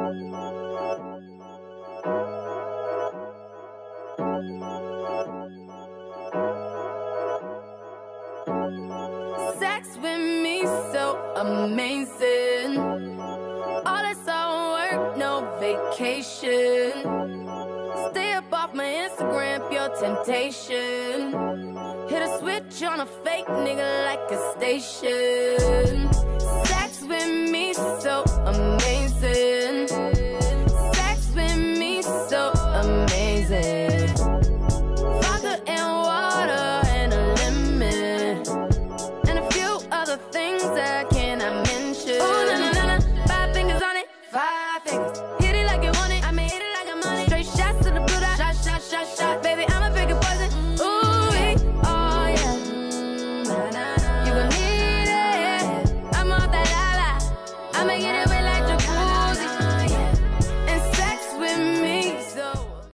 Sex with me so amazing. All that's all work, no vacation. Stay up off my Instagram, pure temptation. Hit a switch on a fake nigga like a station. Sex with me so amazing. Sex with me so amazing. Vodka and water and a lemon, and a few other things I cannot mention. Oh, na na na na, 5 fingers on it, 5 fingers.